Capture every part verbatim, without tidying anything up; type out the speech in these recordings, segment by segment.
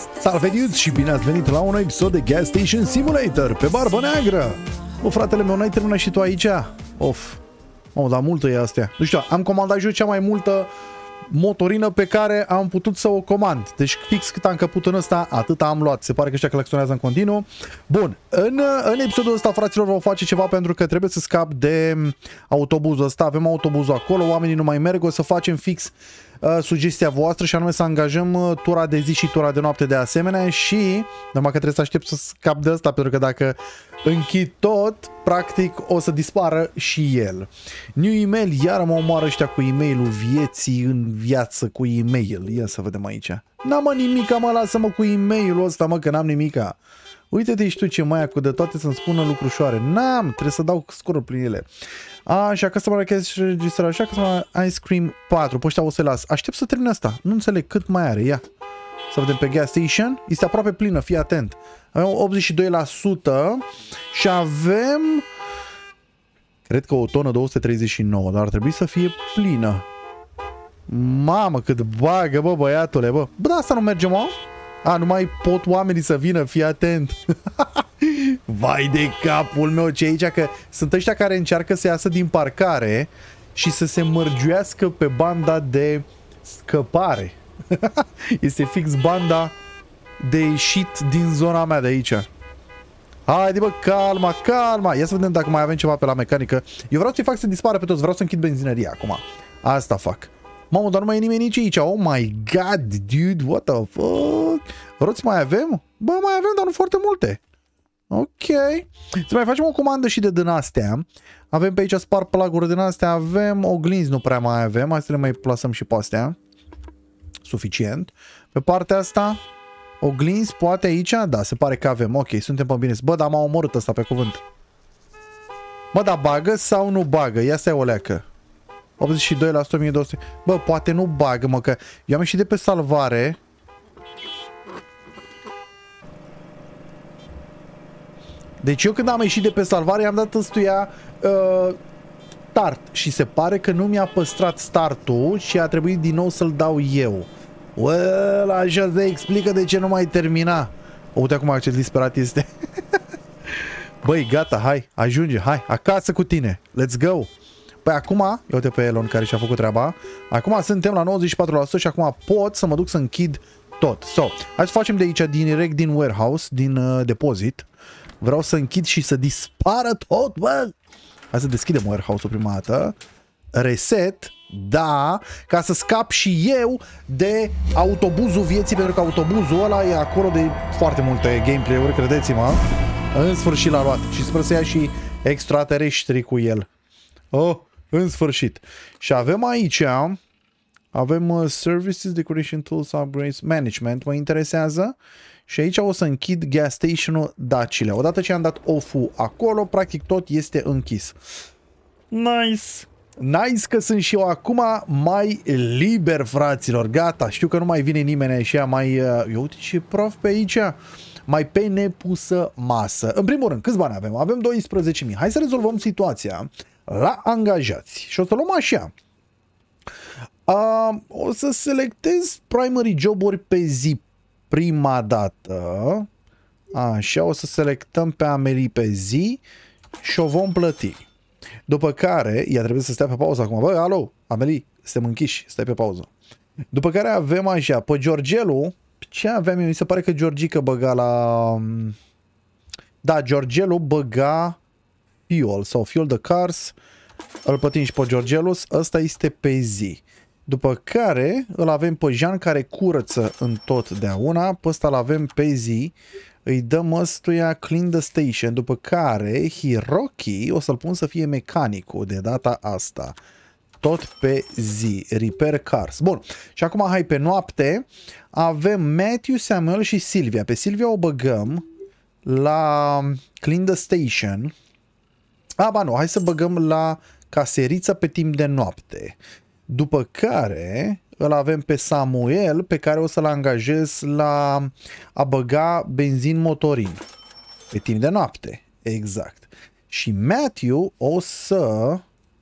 Salve dudes și bine ați venit la un episod de Gas Station Simulator pe Barbă Neagră. O, fratele meu, n-ai terminat și tu aici? Of, mamă, dar multă e astea. Nu știu, am comandat eu cea mai multă motorină pe care am putut să o comand. Deci fix cât am căput în ăsta, atât am luat. Se pare că ăștia claxonează în continuu. Bun, în, în episodul ăsta, fraților, vom face ceva pentru că trebuie să scap de autobuzul ăsta. Avem autobuzul acolo, oamenii nu mai merg, o să facem fix uh, sugestia voastră și anume să angajăm uh, tura de zi și tura de noapte de asemenea și numai că trebuie să aștept să scap de ăsta, pentru că dacă închid tot, practic o să dispară și el. New email, iar mă omoară ăștia cu e-mailul vieții în viață cu e-mail. Ia să vedem aici. N-am mă nimica, mă, lasă-mă cu e-mailul ăsta, mă, că n-am nimica. Uite-te și tu ce mai cu de toate să-mi spună lucrușoare. N-am, trebuie să dau scorul prin ele. Așa, că să mă și registră, așa că să mă Ice Cream patru. Pe ăștia o să las. Aștept să termin asta. Nu înțeleg cât mai are. Ia. Să vedem pe gas station. Este aproape plină, fii atent. Avem optzeci și doi la sută și avem, cred că o tonă două sute treizeci și nouă, dar ar trebui să fie plină. Mamă, cât bagă, bă, băiatule, bă. Bă, dar asta nu merge, mă? A, nu mai pot oamenii să vină, fii atent. Vai de capul meu, ce aici, că sunt ăștia care încearcă să iasă din parcare și să se mărgiuiască pe banda de scăpare. Este fix banda de ieșit din zona mea de aici. Haide, bă, calma, calma. Ia să vedem dacă mai avem ceva pe la mecanică. Eu vreau să-i fac să dispară pe toți. Vreau să închid benzinăria acum. Asta fac. Mamă, dar nu mai e nimeni nici aici. Oh my god, dude, what the fuck. Roți mai avem? Bă, mai avem, dar nu foarte multe. Ok. Să mai facem o comandă și de din astea. Avem pe aici spar plug-uri din astea. Avem oglinzi, nu prea mai avem. Hai să le mai plasăm și pe astea. Suficient. Pe partea asta oglinzi, poate aici? Da, se pare că avem. Ok, suntem pe bine. Bă, dar m-a omorât ăsta pe cuvânt. Bă, dar bagă sau nu bagă? Ia stai o leacă. optzeci și doi la sută, o mie două sute. Bă, poate nu bagă, mă, că eu am ieșit de pe salvare. Deci eu când am ieșit de pe salvare am dat ăstuia uh, start. Și se pare că nu mi-a păstrat startul și a trebuit din nou să-l dau eu. Well, așa se explică de ce nu mai termina. Uite acum ce disperat este. Băi, gata, hai, ajunge, hai, acasă cu tine. Let's go. Păi acum, uite pe Elon care și-a făcut treaba. Acum suntem la nouăzeci și patru la sută și acum pot să mă duc să închid tot. So, hai să facem de aici, direct din warehouse, din uh, depozit. Vreau să închid și să dispară tot, bă. Hai să deschidem warehouse-ul prima dată. Reset. Da, ca să scap și eu de autobuzul vieții, pentru că autobuzul ăla e acolo de foarte multe gameplay-uri, credeți-mă. În sfârșit l-a luat și sper să ia și extraterestri cu el. Oh, în sfârșit. Și avem aici, avem uh, Services, Decoration Tools, Upgrades, Management, mă interesează. Și aici o să închid gas station-ul Dacile. Odată ce am dat off-ul acolo, practic tot este închis. Nice! Nice că sunt și eu acum mai liber, fraților. Gata, știu că nu mai vine nimeni așa mai... Uh, eu uite ce praf pe aici. Mai pe nepusă masă. În primul rând, câți bani avem? Avem doisprezece mii. Hai să rezolvăm situația la angajați. Și o să luăm așa. Uh, o să selectez primary job-uri pe zi prima dată. Așa, o să selectăm pe Amelie pe zi și o vom plăti. După care, ea trebuie să stea pe pauză acum. Bă, alo, Amelie, suntem închiși, stai pe pauză. După care avem așa, pe Georgelu, ce aveam eu? Mi se pare că Georgica băga la... Da, Georgelu băga fuel sau fuel de cars. Îl plătim și pe Georgelus, ăsta este pe zi. După care îl avem pe Jean care curăță întotdeauna, pe ăsta îl avem pe zi. Îi dăm ăstuia clean the station, după care Hiroki o să-l pun să fie mecanicul de data asta. Tot pe zi, repair cars. Bun, și acum hai pe noapte. Avem Matthew, Samuel și Silvia. Pe Silvia o băgăm la clean the station. A, ba nu, hai să băgăm la caseriță pe timp de noapte. După care îl avem pe Samuel, pe care o să-l angajez la a băga benzin motorin pe timp de noapte. Exact. Și Matthew o să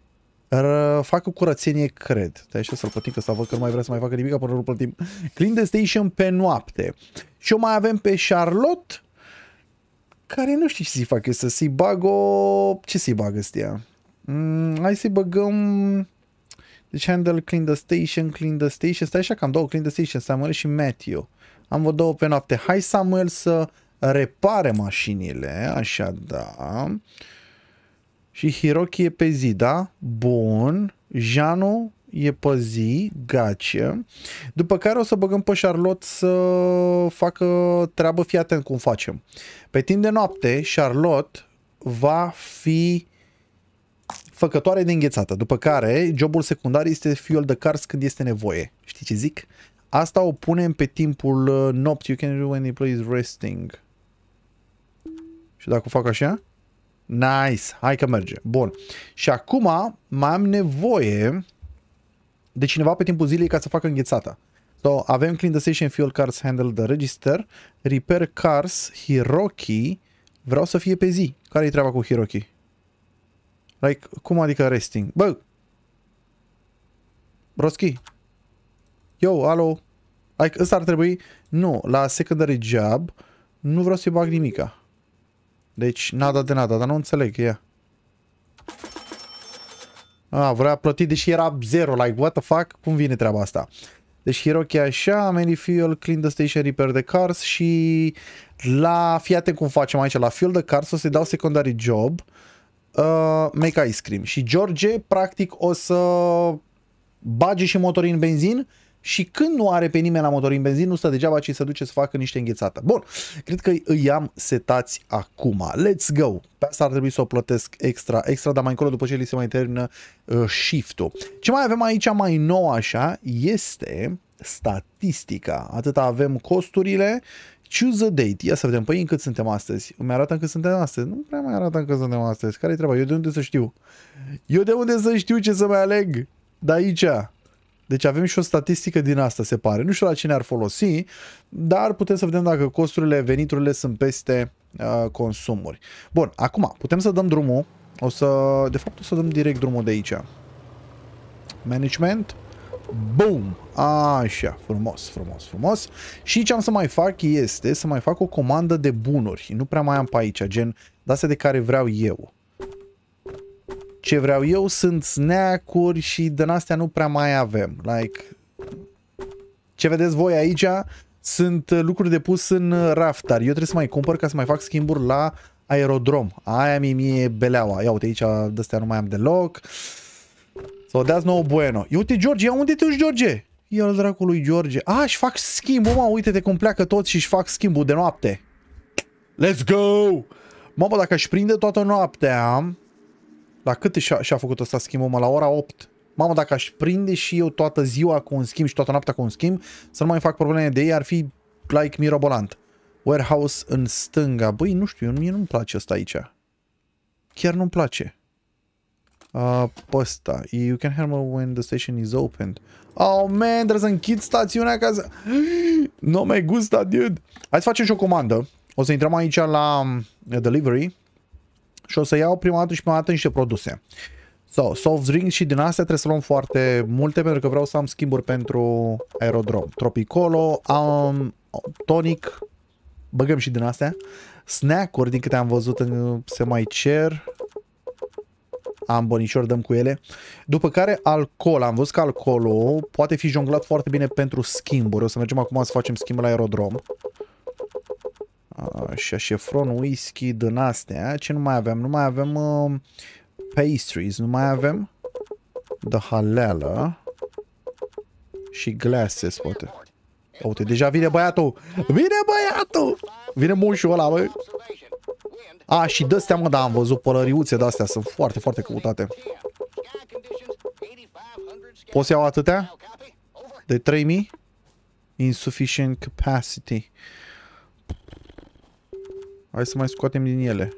facă curățenie, cred. Stai așa să-l plătim, că să văd că nu mai vrea să mai facă nimic până nu plătim. Clean the station pe noapte. Și o mai avem pe Charlotte, care nu știu ce să-i fac eu, să să-i bag o... Ce să-i bag ăstia? Mm, hai să-i băgăm... Deci handle, clean the station, clean the station. Stai așa că am două clean the station, Samuel și Matthew. Am văd două pe noapte. Hai, Samuel, să repare mașinile. Așa, da. Și Hiroki e pe zi, da? Bun. Janu e pe zi. Gace. După care o să băgăm pe Charlotte să facă treabă. Fii atent cum facem. Pe timp de noapte, Charlotte va fi făcătoare de înghețată. După care, jobul secundar este fuel the cars când este nevoie. Știi ce zic? Asta o punem pe timpul nopții. You can do when the employee is resting. Și dacă o fac așa? Nice! Hai că merge. Bun. Și acum mai am nevoie de cineva pe timpul zilei ca să facă înghețata. So, avem clean the station, fuel cars, handle the register, repair cars, Hiroki. Vreau să fie pe zi. Care-i treaba cu Hiroki? Like, cum adică resting? Bă! Broski? Yo, alo? Like, ăsta ar trebui... Nu, la secondary job nu vreau să-i bag nimica. Deci, nada de nada, dar nu înțeleg, ia. Ah, vrea plăti, deși era zero, like, what the fuck? Cum vine treaba asta? Deci, Hiroki așa, many fuel, clean the station, repair the cars și la... Fii atent cum facem aici, la fuel the cars o să-i dau secondary job. Uh, make ice cream. Și George, practic, o să bage și motorii în benzin și când nu are pe nimeni la motorii în benzin, nu stă degeaba, ci se duce să facă niște înghețată. Bun, cred că îi am setați acum. Let's go! Pe asta ar trebui să o plătesc extra, extra, dar mai încolo după ce li se mai termină uh, shift-ul. Ce mai avem aici mai nou așa este statistica. Atât avem costurile. Choose a date. Ia să vedem. Păi în cât suntem astăzi? Îmi arată în cât suntem astăzi. Nu prea mai arată în cât suntem astăzi. Care-i treaba? Eu de unde să știu? Eu de unde să știu ce să mai aleg? De aici. Deci avem și o statistică din asta, se pare. Nu știu la cine ar folosi, dar putem să vedem dacă costurile, veniturile sunt peste uh, consumuri. Bun, acum putem să dăm drumul. O să, de fapt o să dăm direct drumul de aici. Management. Boom! Așa, frumos, frumos, frumos. Și ce am să mai fac este să mai fac o comandă de bunuri. Nu prea mai am pe aici, gen de-astea de care vreau eu. Ce vreau eu sunt snack-uri și din astea nu prea mai avem. Like, ce vedeți voi aici sunt lucruri de pus în raftar. Eu trebuie să mai cumpăr ca să mai fac schimburi la aerodrom. Aia mi mie beleaua. Ia uite aici, de-astea nu mai am deloc. So that's no bueno. Ia uite, George, ia unde te uiți, George? Ia-l dracului, George. Ah, își fac schimbul, mă, uite-te cum pleacă toți și își fac schimbul de noapte. Let's go! Mamă, dacă își prinde toată noaptea... La cât și-a și făcut ăsta schimbul, mă? La ora opt. Mamă, dacă aș prinde și eu toată ziua cu un schimb și toată noaptea cu un schimb, să nu mai fac probleme de ei, ar fi like mirobolant. Warehouse în stânga. Băi, nu știu, mie nu-mi place ăsta aici. Chiar nu-mi place. Uh, pe ăsta. You can hammer when the station is opened. Oh, man, trebuie să închid stațiunea ca să... Nu mai gusta, dude. Hai să facem și o comandă. O să intrăm aici la delivery. Și o să iau prima dată și prima dată niște produse. So, soft drinks și din astea trebuie să luăm foarte multe pentru că vreau să am schimburi pentru aerodrom. Tropicolo, um, tonic, băgăm și din astea. Snack-uri, din câte am văzut, se mai cer. Am bănișori, dăm cu ele. După care alcool. Am văzut că alcoolul poate fi jonglat foarte bine pentru schimburi. O să mergem acum să facem schimbul la aerodrom. Așa, șefron, whisky, din astea. Ce nu mai avem? Nu mai avem uh, pastries, nu mai avem de halala și glasses, poate. Uite, deja vine băiatul! Vine băiatul! Vine mușul ăla, băi! A, și de-astea, mă, da, am văzut pălăriuțe de-astea, sunt foarte, foarte căutate. Poți să iau atâtea? De trei mii? Insufficient capacity. Hai să mai scoatem din ele.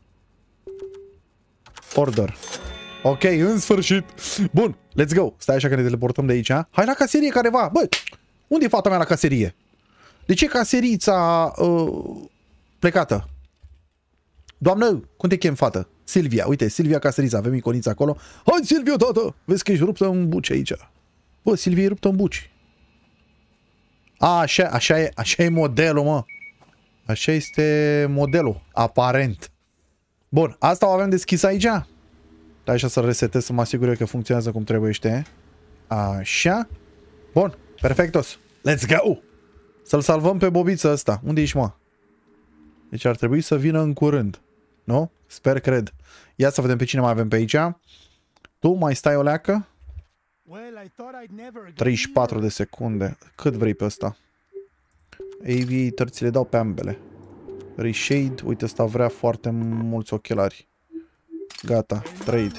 Order. Ok, în sfârșit. Bun, let's go. Stai așa că ne teleportăm de aici. Hai la caserie careva. Bă, unde e fata mea la caserie? De ce caserița uh, plecată? Doamnă, cum te chem, fată? Silvia, uite, Silvia Caserița, avem iconița acolo. Hai, Silvia, tată! Vezi că ești ruptă în buci aici. Bă, Silvia e ruptă în buci. A, așa, așa, e, așa e modelul, mă. Așa este modelul, aparent. Bun, asta o avem deschis aici. Dar așa să-l resetez să mă asigur eu că funcționează cum trebuiește. Așa. Bun, perfectos. Let's go! Să-l salvăm pe bobiță ăsta. Unde ești, mă? Deci ar trebui să vină în curând. Nu? Sper, cred. Ia să vedem pe cine mai avem pe aici. Tu mai stai o leacă? treizeci și patru de secunde. Cât vrei pe ăsta? Aviator, ți le dau pe ambele. Reshade, uite, ăsta vrea foarte mulți ochelari. Gata, trade.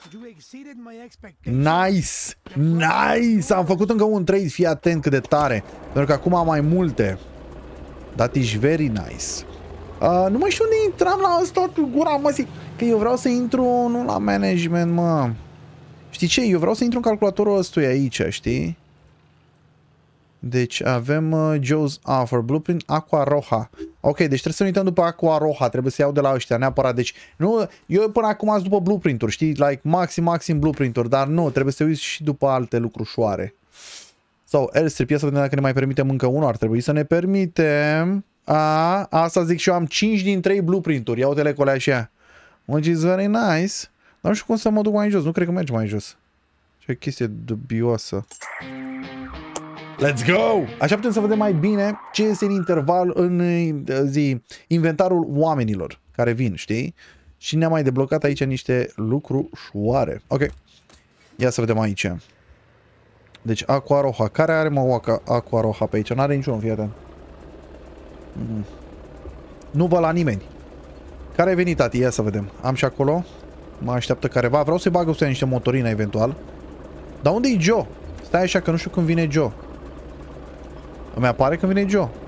Nice! Nice! Am făcut încă un trade, fii atent cât de tare. Pentru că acum am mai multe. That is very nice. Uh, nu mai știu unde intram la ăsta cu gura, mă, zic că eu vreau să intru, nu la management, mă. Știi ce? Eu vreau să intru în calculatorul ăstuia aici, știi? Deci avem uh, Joe's Offer, Blueprint, Aqua Roja. Ok, deci trebuie să ne uităm după Aqua Roja, trebuie să iau de la ăștia neapărat. Deci, nu, eu până acum sunt după blueprint-uri, știi? Like, maxim, maxim blueprint-uri, dar nu, trebuie să te uiți și după alte lucrușoare. Sau, Airstrip, ia să vedem dacă ne mai permitem încă unul, ar trebui să ne permitem. A, asta zic și eu, am cinci din trei blueprint-uri, ia uite-le colea așa. Which is very nice. Dar nu știu cum să mă duc mai jos, nu cred că merge mai jos. Ce chestie dubioasă. Let's go! Așa putem să vedem mai bine ce este în interval în zi, inventarul oamenilor care vin, știi? Și ne-am mai deblocat aici niște lucrușoare. Ok. Ia să vedem aici. Deci Aqua Roja. Care are mă Aqua Roja pe aici? N-are niciunul, fii atent. Mm. Nu văd la nimeni. Care a venit, tati? Ia să vedem. Am și acolo. Mă așteaptă careva. Vreau să-i bag ăsta niște motorină eventual. Dar unde e Joe? Stai așa că nu știu când vine Joe. Îmi apare când vine Joe.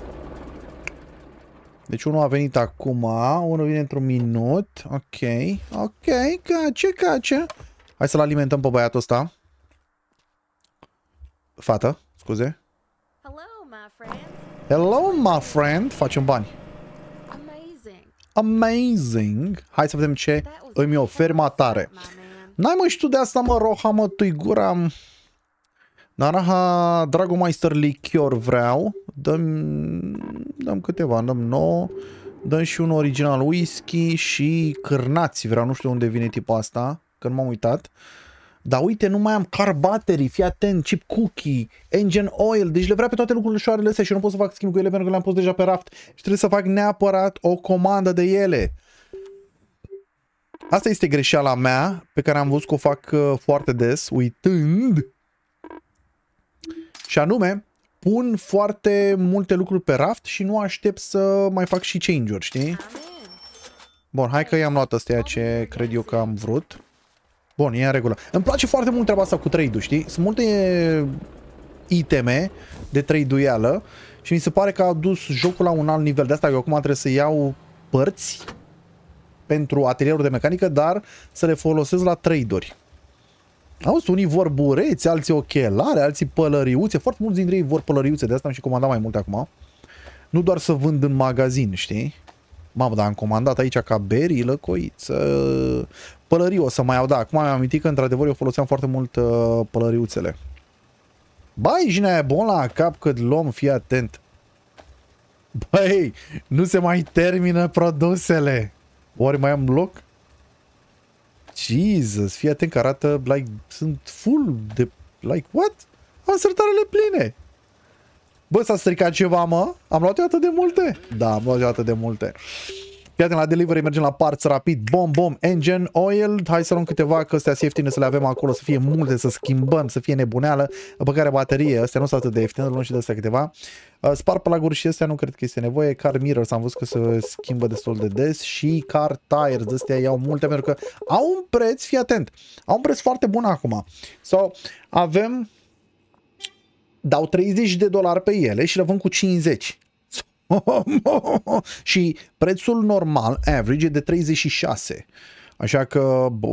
Deci unul a venit acum, unul vine într-un minut. Ok, ok, cace, cace. Hai să-l alimentăm pe băiatul ăsta. Fată, scuze. Hello, my friend. Hello, my friend. Facem bani. Amazing. Amazing. Hai să vedem ce îmi oferi matare. N-ai mă și tu de asta, mă, Roja, mă, tu-i gura. Naraha Dragomeister Lichior vreau. Dăm, dăm câteva, dăm nouă. Dăm și un original whisky și cârnați. Vreau, nu știu unde vine tipul asta, că nu m-am uitat. Dar uite, nu mai am car battery, fii atent, chip cookie, engine oil. Deci le vrea pe toate lucrurile șoarele astea și eu nu pot să fac schimb cu ele pentru că le-am pus deja pe raft. Și trebuie să fac neapărat o comandă de ele. Asta este greșeala mea, pe care am văzut că o fac uh, foarte des, uitând. Și anume, pun foarte multe lucruri pe raft și nu aștept să mai fac și change-uri, știi? Bun, hai că i-am luat astea ce cred eu că am vrut. Bun, e în regulă. Îmi place foarte mult treaba asta cu trade-ul, știi? Sunt multe iteme de trade-uială și mi se pare că a dus jocul la un alt nivel. De asta eu acum trebuie să iau părți pentru atelierul de mecanică, dar să le folosesc la trade-uri. Auzi, unii vor bureți, alții ochelare, alții pălăriuțe. Foarte mulți dintre ei vor pălăriuțe, de asta am și comandat mai multe acum. Nu doar să vând în magazin, știi? Mamă, dar am comandat aici ca berii, lăcoiță. Pălăriu o să mai iau, da. Acum mi-am amintit că într-adevăr eu foloseam foarte mult uh, pălăriuțele. Băi, cine e bun la cap cât luăm, fii atent. Băi, nu se mai termină produsele. Ori mai am loc? Jesus, fii atent că arată, like, sunt full de, like, what? Am sertarele pline. Bă, s-a stricat ceva, mă? Am luat eu atât de multe? Da, am luat eu atât de multe. Fii atent, la delivery mergem la parts rapid. Bom, bom, engine oil. Hai să luăm câteva, că astea sunt ieftine să le avem acolo, să fie multe, să schimbăm, să fie nebuneală. Băgare baterie, astea nu sunt atât de ieftine, luăm și de astea câteva. Uh, spar plug-uri și astea nu cred că este nevoie. Car mirrors, am văzut că se schimbă destul de des. Și car tires, astea iau multe pentru că au un preț, fii atent, au un preț foarte bun acum. So, avem, dau treizeci de dolari pe ele și le vând cu cincizeci. Și prețul normal, average, e de treizeci și șase. Așa că, bă,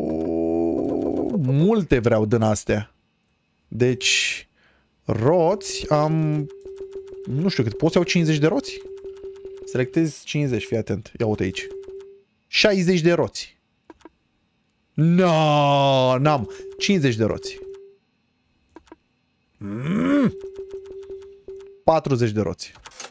multe vreau din astea. Deci, roți, am, nu știu cât, pot să iau cincizeci de roți? Selectez cincizeci, fii atent, ia uite aici. șaizeci de roți. No, n-am, cincizeci de roți. Mm. patruzeci de roți.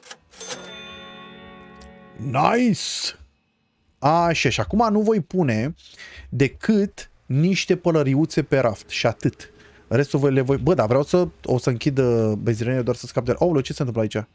Nice! Așa, și acum nu voi pune decât niște pălăriuțe pe raft și atât. Restul voi le voi... Bă, dar vreau să... O să închid benzinăria doar să scap de... Oh, ce se întâmplă aici?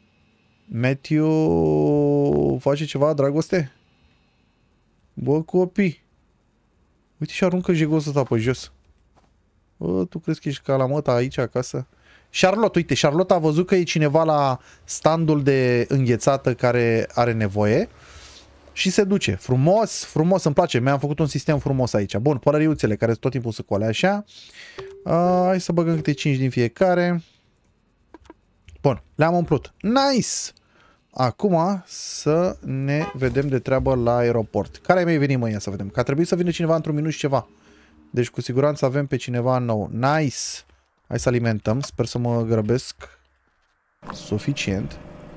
Matthew face ceva, dragoste? Bă, copii. Uite și aruncă jegosul ăsta pe jos. Bă, tu crezi că ești ca la măta aici acasă? Charlotte, uite, Charlotte a văzut că e cineva la standul de înghețată care are nevoie și se duce. Frumos, frumos, îmi place. Mi-am făcut un sistem frumos aici. Bun, pălăriuțele care tot timpul se coale așa. Uh, hai să băgăm câte cinci din fiecare. Bun, le-am umplut. Nice! Acum să ne vedem de treabă la aeroport. Care mai veni mâine să vedem? Că a trebuit să vină cineva într-un minut și ceva. Deci cu siguranță avem pe cineva nou. Nice! Hai să alimentăm. Sper să mă grăbesc suficient.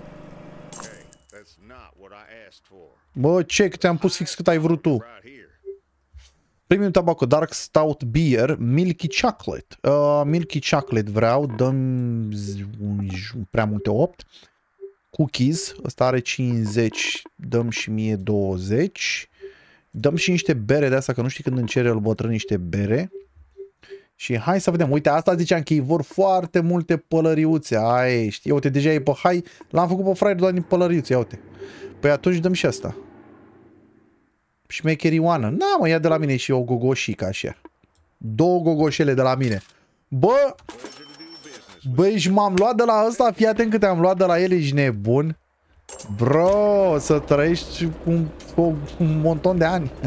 Bă, ce? Că te-am pus fix cât ai vrut tu. Premium Tobacco Dark Stout Beer Milky Chocolate. Uh, Milky Chocolate vreau. Dăm prea multe opt. Cookies. Ăsta are cincizeci. Dăm și mie douăzeci. Dăm și niște bere de asta, că nu știi când îmi cere el bătrân niște bere. Și hai să vedem. Uite, asta ziceam că ei vor foarte multe pălăriuțe. Ai, știi, uite, deja e pe hai. L-am făcut pe fraier doar din pălăriuțe, ia uite. Păi atunci dăm și asta. Șmecherioană. Na, mă, ia de la mine și o gogoșică așa. Două gogoșele de la mine. Bă! Băi, și m-am luat de la ăsta, fii atent câte am luat de la el, ești nebun. Bro, să trăiești un, un, un monton de ani.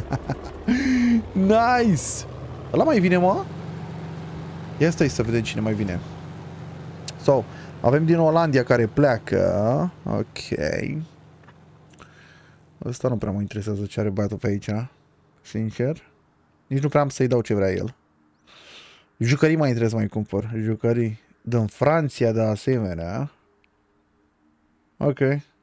Nice! Ăla mai vine, mă? Ia stai să vedem cine mai vine. So, avem din Olandia care pleacă. Ok. Ăsta nu prea mă interesează ce are băiatul pe aici. Sincer. Nici nu prea am să-i dau ce vrea el. Jucării mai interesează mai cumpăr. Jucării. Din Franția de asemenea. Ok.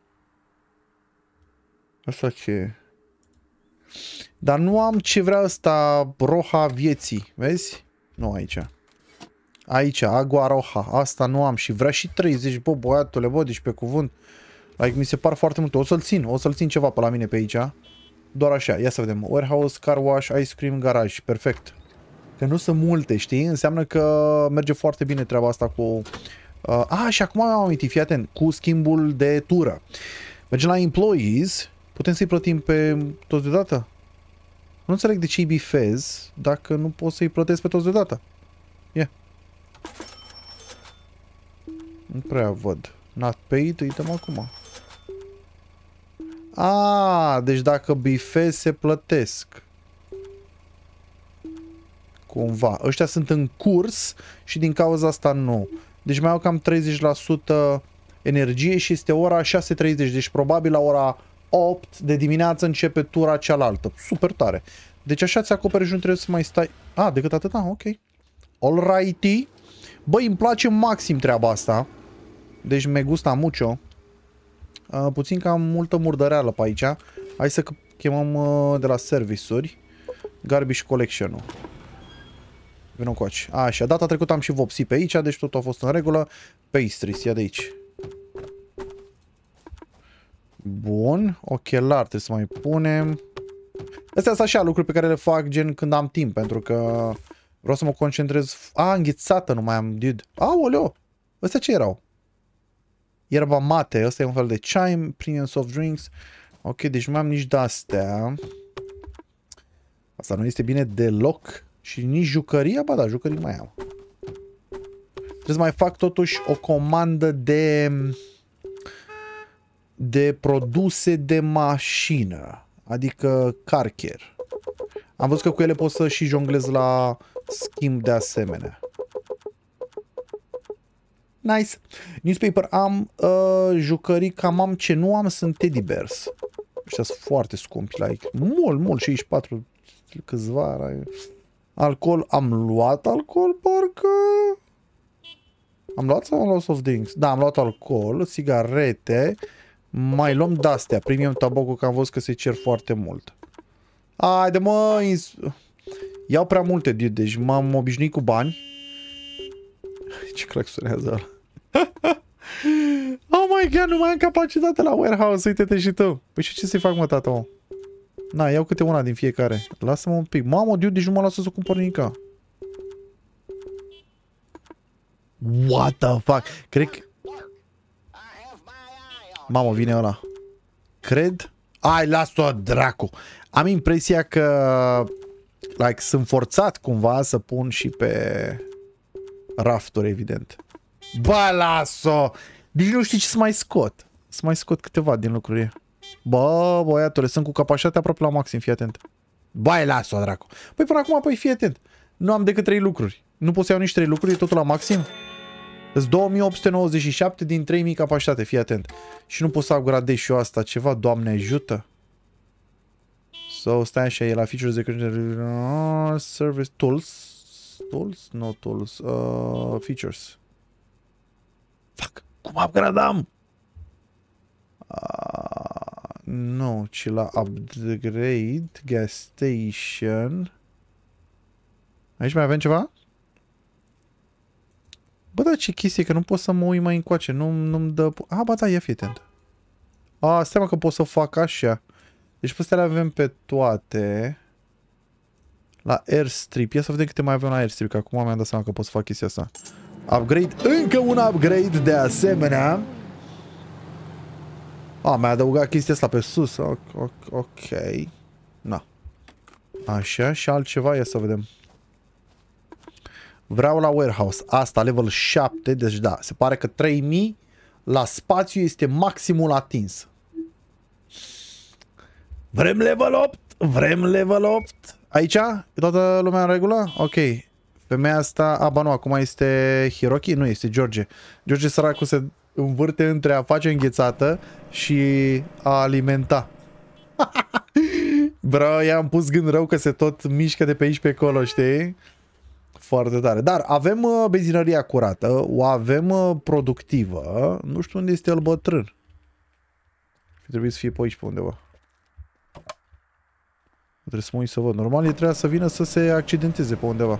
Asta ce? Dar nu am ce vrea ăsta roha vieții. Vezi? Nu aici. Aici, agua roja. Asta nu am și vrea și treizeci. Bă, băiatule, bă, deci pe cuvânt. Like, mi se par foarte multe. O să-l țin. O să-l țin ceva pe la mine pe aici. Doar așa. Ia să vedem. Warehouse, car wash, ice cream, garaj. Perfect. Că nu sunt multe, știi? Înseamnă că merge foarte bine treaba asta cu... Uh, a, și acum am amintit, fii atent, cu schimbul de tură. Mergem la employees. Putem să-i plătim pe toți deodată? Nu înțeleg de ce-i bifez dacă nu pot să-i plătesc pe toți deodată. Ia. Nu prea văd. Not paid, uităm acum. A, deci dacă bifez se plătesc. Cumva. Ăștia sunt în curs și din cauza asta nu. Deci mai au cam treizeci la sută energie și este ora șase treizeci. Deci probabil la ora opt de dimineață începe tura cealaltă. Super tare. Deci așa ți acoperi și nu trebuie să mai stai... A, decât atâta? Ok. Alrighty. Băi, îmi place maxim treaba asta. Deci me gusta mucho. Uh, puțin cam multă murdăreală pe aici. Hai să chemăm uh, de la serviciuri. Garbage collection-ul. Vino coace. Așa, data trecută am și vopsit pe aici, deci totul a fost în regulă. Pastries, ia de aici. Bun, ochelar trebuie să mai punem. Astea sunt așa lucruri pe care le fac gen când am timp, pentru că vreau să mă concentrez. A, înghețată nu mai am, dude. Aoleo, astea ce erau? Ierba mate, ăsta e un fel de chime, premium soft drinks. Ok, deci nu mai am nici de-astea. Asta nu este bine deloc. Și nici jucăria, ba da, jucării mai am. Trebuie să mai fac totuși o comandă de de produse de mașină, adică car care. Am văzut că cu ele pot să și jonglez la schimb de asemenea. Nice. Newspaper am, uh, jucării cam am, ce nu am sunt teddy bears. Ăștia sunt foarte scumpi, like, mult, mult, șaizeci și patru câțiva. Alcool, am luat alcool, parcă... Am luat sau am luat soft drinks? Da, am luat alcool, sigarete, mai luăm de-astea, premium tobacco, că am văzut că se cer foarte mult. Haide, mă, iau prea multe, dude, deci m-am obișnuit cu bani. Ce claxonează ăla? Oh my god, nu mai am capacitate la warehouse. Uite-te și tu. Păi și ce să-i fac, mă, tata, mă? Na, iau câte una din fiecare. Lasă-mă un pic. Mamă, dude, deci nu mă lasă să cumpăr nimica. What the fuck? Cred că... Mamă, vine ăla. Cred... Ai, las-o, dracu. Am impresia că... Like, sunt forțat cumva să pun și pe... rafturi, evident. Bă, las-o! Deci nu știi ce să mai scot. Să mai scot câteva din lucruri. Bă, băiatule, sunt cu capacitatea aproape la maxim, fii atent. Băi, las-o, dracu. Păi până acum, păi fii atent. Nu am decât trei lucruri. Nu pot să iau nici trei lucruri, e totul la maxim. Îs două mii opt sute nouăzeci și șapte din trei mii capacitate, fii atent. Și nu pot să upgradez și eu asta ceva, Doamne ajută. So, stai așa, e la features de service tools. Tools? No tools. Uh, features. Fuck, cum upgradam? Uh, nu, ci la upgrade, gas station. Aici mai avem ceva? Bă, da, ce chestie, că nu pot să mă uit mai încoace, nu, nu-mi dă... Ah, ba da, ia fi atent. Ah, stai mă că pot să fac așa. Deci pe astea le avem pe toate. La airstrip, ia să vedem câte mai avem la airstrip, că acum mi-am dat seama că pot să fac chestia asta. Upgrade, încă un upgrade de asemenea. Ah, mi-a adăugat chestia asta pe sus, ok, ok. Na. Așa, și altceva, ia să vedem. Vreau la warehouse. Asta, level șapte, deci da, se pare că trei mii la spațiu este maximul atins. Vrem level opt? Vrem level opt? Aici? E toată lumea în regulă? Ok. Femeia asta, a, ba nu, acum este Hiroki? Nu, este George. George săracul se învârte între a face înghețată și a alimenta. Bro, i-am pus gând rău că se tot mișcă de pe aici pe acolo, știi? Foarte tare. Dar avem uh, benzinăria curată, o avem uh, productivă. Nu știu unde este el bătrân. Trebuie să fie pe aici pe undeva. Trebuie să mă uit să văd. Normal, el trebuia să vină să se accidenteze pe undeva.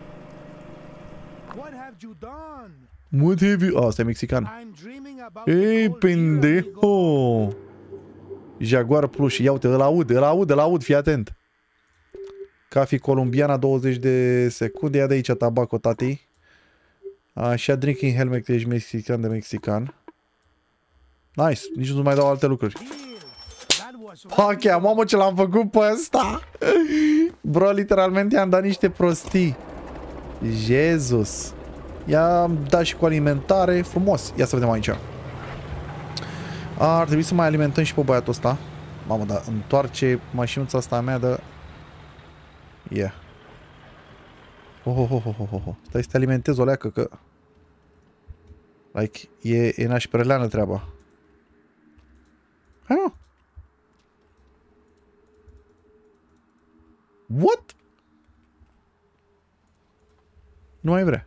What have you... Oh, asta e mexican. Ei, pendejo! Jaguar Plus. Ia uite, îl aud, îl aud, îl aud, fii atent. Cafi columbiana, douăzeci de secunde. Ia de aici tabaco, tati. Așa, drinking helmet, ești mexican de mexican. Nice, nici nu mai dau alte lucruri. Ok, mamă ce l-am făcut pe ăsta. Bro, literalmente i-am dat niște prostii. Jesus. I-am dat și cu alimentare. Frumos. Ia să vedem aici. Ar trebui să mai alimentăm și pe băiatul ăsta. Mamă, dar întoarce mașinuța asta a mea de... Yeah. Oh, oh, oh, oh, oh, oh. Stai să te alimentezi o leacă că... Like, e, e nașpereleană treaba. Hai mă. What? Nu mai vrea.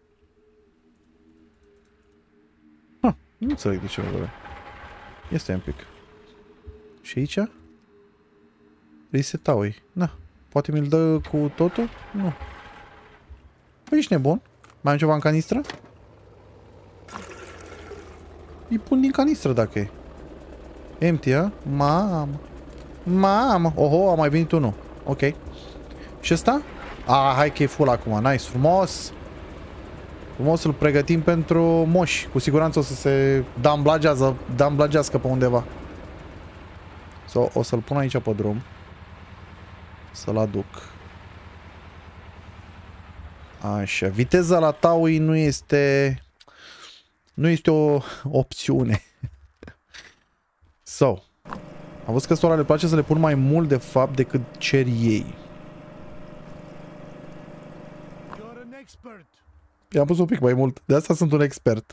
Ha, nu înțeleg de ce nu vrea. Este un pic. Și aici? Resetau-i. Na. Poate mi-l dă cu totul? Nu. Păi ești nebun. Mai am ceva în canistră? Îi pun din canistră dacă e. Empty, a? Mamă. Mamă. Oho, a mai venit unul. Ok. Și ăsta? Ah, hai că e full acum. Nice, frumos. Frumos, îl pregătim pentru moși. Cu siguranță o să se damblagează, damblagească pe undeva. So, o să-l pun aici pe drum. Să-l aduc. Așa. Viteza la Taui nu este... Nu este o opțiune. So. Am văzut că sora le place să le pun mai mult de fapt decât cer ei. I-am pus un pic mai mult. De asta sunt un expert.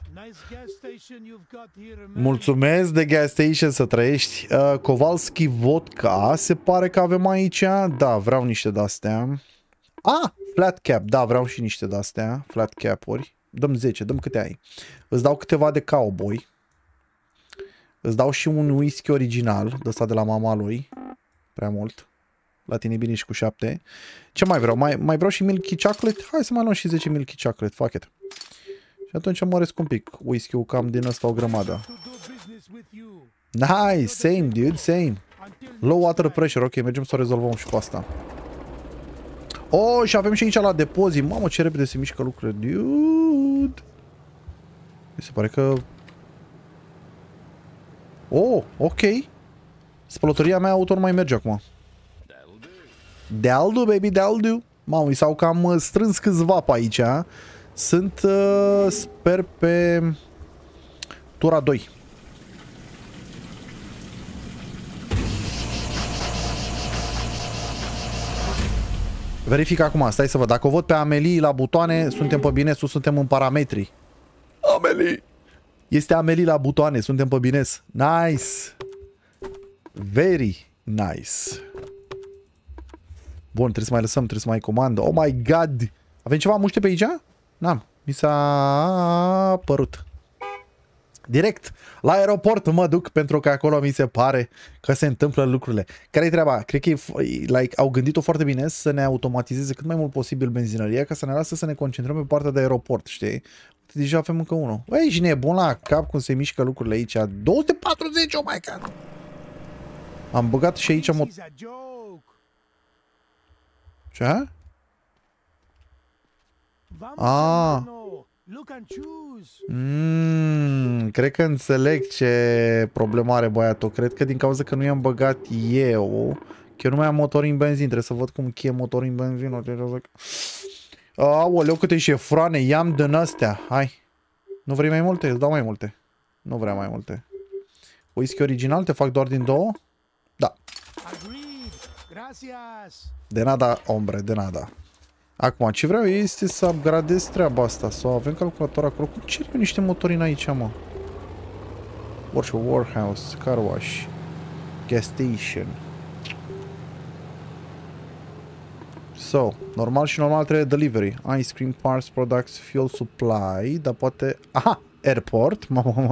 Mulțumesc de gas station, să trăiești. Uh, Kowalski Vodka. Se pare că avem aici. Da, vreau niște de-astea. Ah, flat cap. Da, vreau și niște de-astea. Flat cap-uri. Dăm zece, dăm câte ai. Îți dau câteva de cowboy. Îți dau și un whisky original. De ăsta de la mama lui. Prea mult. La tine bine și cu șapte. Ce mai vreau? Mai, mai vreau și milky chocolate? Hai să mai luăm și zece milky chocolate. Fuck it. Și Și atunci măresc un pic whisky-ul cam din ăsta o grămadă. Nice, same, dude, same. Low water pressure, ok, mergem să o rezolvăm și cu asta. Oh, și avem și aici la depozit. Mamă, ce repede se mișcă lucrurile, dude. Mi se pare că... Oh, ok. Spălătoria mea auto nu mai merge acum. That'll do, baby, that'll do. Mamă, mi s-au cam strâns câțiva pe aici. Sunt, uh, sper, pe tura doi. Verific acum, stai să văd. Dacă o văd pe Amelie la butoane, suntem pe bine, sus suntem în parametri. Amelie! Este Amelie la butoane, suntem pe bine. Nice! Very nice. Bun, trebuie să mai lăsăm, trebuie să mai comandă. Oh my god! Avem ceva muște pe aici? N-am. Mi s-a părut. Direct la aeroport mă duc pentru că acolo mi se pare că se întâmplă lucrurile. Care-i treaba? Cred că e, like, au gândit-o foarte bine să ne automatizeze cât mai mult posibil benzinăria ca să ne lasă să ne concentrăm pe partea de aeroport, știi? Deja avem încă unul. Băi, ești nebun la cap cum se mișcă lucrurile aici. două sute patruzeci, oh my god! Am băgat și aici mot... Ce? Ah. Mm, cred că înțeleg ce problemă are băiatul. Cred că din cauza că nu i-am băgat eu, că eu nu mai am motor în benzin. Trebuie să văd cum cheie motor în benzin. Aoleu, câte șefroane i-am din astea. Hai. Nu vrei mai multe? Îți dau mai multe. Nu vreau mai multe. Whisky original te fac doar din două? Da. De nada, ombre, de nada. Acum, ce vreau este să upgradez treaba asta, să avem calculator acolo. Cum cer eu niște motorini aici, mă? Workshop, warehouse, car wash, gas station. So, normal și normal trebuie delivery. Ice cream parts, products, fuel supply, dar poate... Aha! Airport.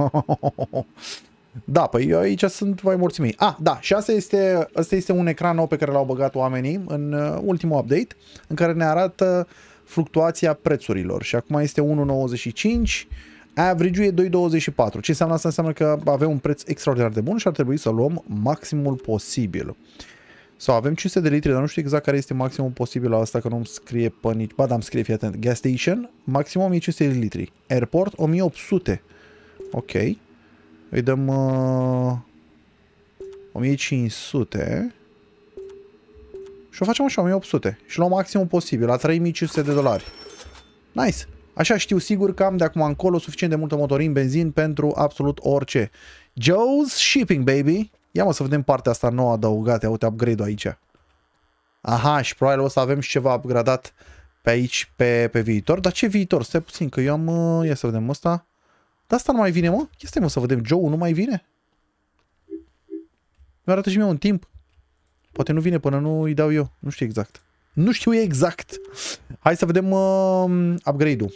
Da, păi eu aici sunt vai morții mei. Ah, da, și asta este, asta este un ecran nou pe care l-au băgat oamenii în uh, ultimul update, în care ne arată fluctuația prețurilor. Și acum este unu virgulă nouăzeci și cinci, average-ul e doi virgulă douăzeci și patru. Ce înseamnă asta? Înseamnă că avem un preț extraordinar de bun și ar trebui să luăm maximul posibil. Sau avem cinci sute de litri, dar nu știu exact care este maximul posibil la asta, că nu-mi scrie pe nici... Ba, da, îmi scrie, fii atent. Gas station, maximum o mie cinci sute de litri. Airport, o mie opt sute. Ok. Îi dăm uh, o mie cinci sute și o facem așa, o mie opt sute și luăm maximul posibil, la trei mii cinci sute de dolari. Nice! Așa știu sigur că am de acum încolo suficient de multă motorin, benzin pentru absolut orice. Joe's Shipping, baby! Ia mă să vedem partea asta nouă adăugată, uite upgrade-ul aici. Aha, și probabil o să avem și ceva upgradat pe aici, pe, pe viitor. Dar ce viitor? Stai puțin, că eu am... Uh, ia să vedem ăsta. Dar asta nu mai vine, mă? Este, mă, să vedem. Joe nu mai vine? Mi-arată și mie un timp. Poate nu vine până nu îi dau eu. Nu știu exact. Nu știu exact. Hai să vedem uh, upgrade-ul.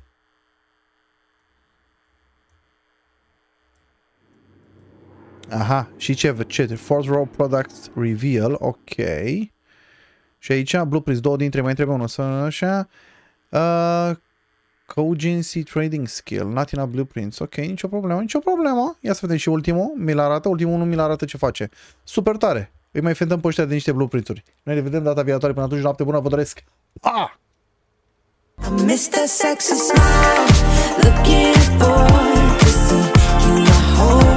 Aha. Și ce? ce? Fourth row products reveal. Ok. Și aici blueprints. Două dintre mai trebuie unul. Să așa. Uh, Cogency Trading Skill, not enough blueprints. Ok, nicio problemă, nicio problemă. Ia să vedem și ultimul. Mi-l arată, ultimul nu mi-l arată ce face. Super tare. Îi mai fentăm pe ăștia de niște blueprints-uri. Noi ne vedem data viitoare. Până atunci, noapte bună, vă doresc. Pa! mister Sexy Smile, looking for to see you